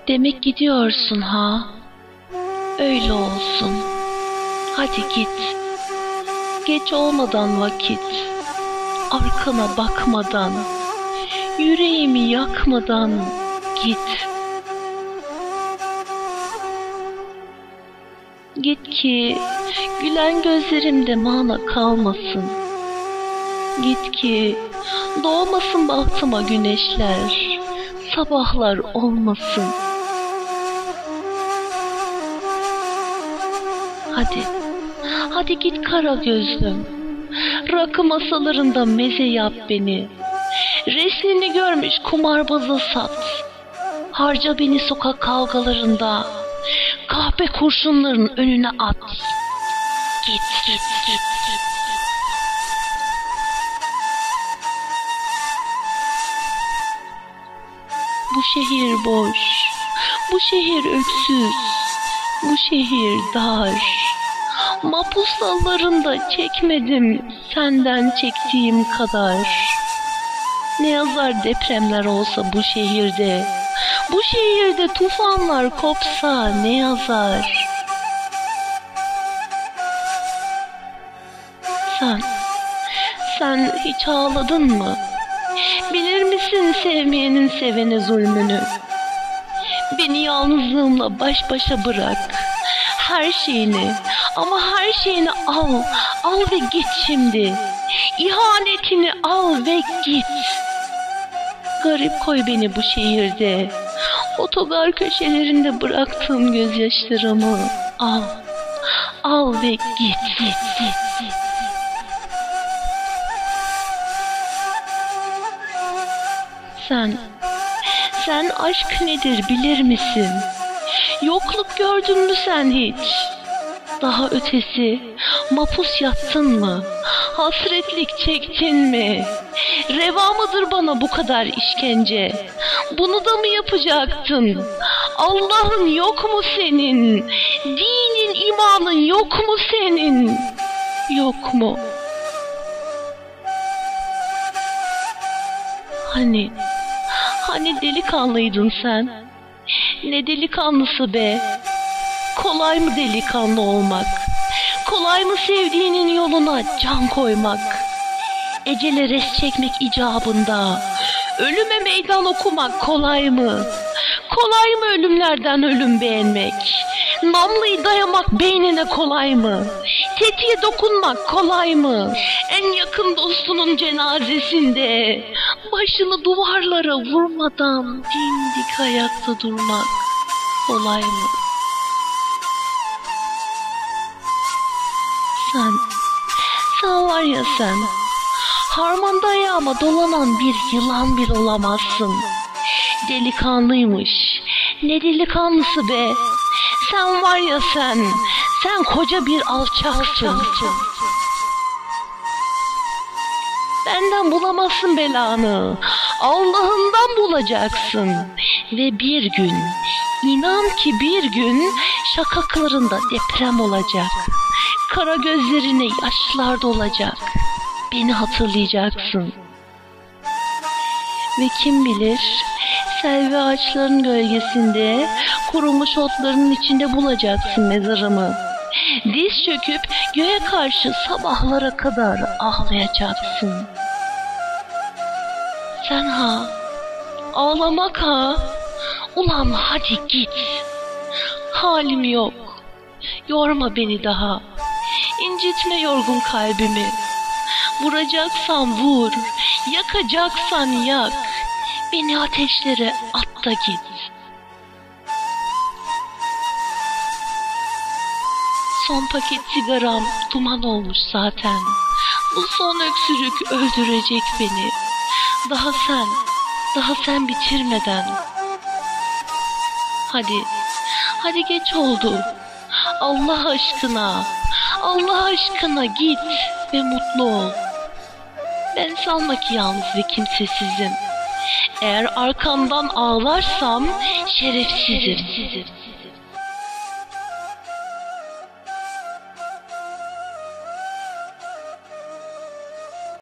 Demek gidiyorsun ha? Öyle olsun. Hadi git. Geç olmadan vakit. Arkana bakmadan, yüreğimi yakmadan git. Git ki gülen gözlerimde mana kalmasın. Git ki doğmasın bahtıma güneşler, sabahlar olmasın. Hadi, hadi git kara gözlüm. Rakı masalarında meze yap beni. Resmini görmüş kumarbaza sat. Harca beni sokak kavgalarında. Kahpe kurşunların önüne at. Git, git, git, git. Bu şehir boş, bu şehir öksüz, bu şehir dar. Mapus dallarında çekmedim senden çektiğim kadar. Ne yazar depremler olsa bu şehirde, bu şehirde tufanlar kopsa ne yazar? Sen hiç ağladın mı? Bilir misin sevmeyenin sevene zulmünü? Beni yalnızlığımla baş başa bırak. Her şeyini, ama her şeyini al, al ve git şimdi. İhanetini al ve git. Garip koy beni bu şehirde. Otogar köşelerinde bıraktığım gözyaşlarımı al, al ve git, git, git, git. Sen aşk nedir bilir misin? Yokluk gördün mü sen hiç? Daha ötesi, mapus yattın mı? Hasretlik çektin mi? Reva mıdır bana bu kadar işkence? Bunu da mı yapacaktın? Allah'ın yok mu senin? Dinin, imanın yok mu senin? Yok mu? Hani delikanlıydın sen? Ne delikanlısı be? Kolay mı delikanlı olmak? Kolay mı sevdiğinin yoluna can koymak? Ecele res çekmek icabında, ölüme meydan okumak kolay mı? Kolay mı ölümlerden ölüm beğenmek? Namlıyı dayamak beynine kolay mı? Tetiğe dokunmak kolay mı? En yakın dostunun cenazesinde başını duvarlara vurmadan dimdik ayakta durmak kolay mı? Sen var ya sen, harmanda ayağıma dolanan bir yılan bile olamazsın. Delikanlıymış, ne delikanlısı be? Sen var ya sen koca bir alçaksın. Benden bulamazsın belanı, Allah'ından bulacaksın. Ve bir gün, inan ki bir gün şakaklarında deprem olacak. Kara gözlerine yaşlar dolacak. Beni hatırlayacaksın. Ve kim bilir, selvi ağaçların gölgesinde, kurumuş otların içinde bulacaksın mezarımı. Diz çöküp göğe karşı sabahlara kadar ağlayacaksın. Sen ha, ağlamak ha, ulan hadi git. Halim yok, yorma beni daha. İncitme yorgun kalbimi. Vuracaksan vur, yakacaksan yak. Beni ateşlere at da git. Son paket sigaram duman olmuş zaten. Bu son öksürük öldürecek beni. Daha sen bitirmeden. Hadi geç oldu. Allah aşkına git ve mutlu ol. Ben sanma ki yalnız ve kimsesizim. Eğer arkamdan ağlarsam şerefsizim.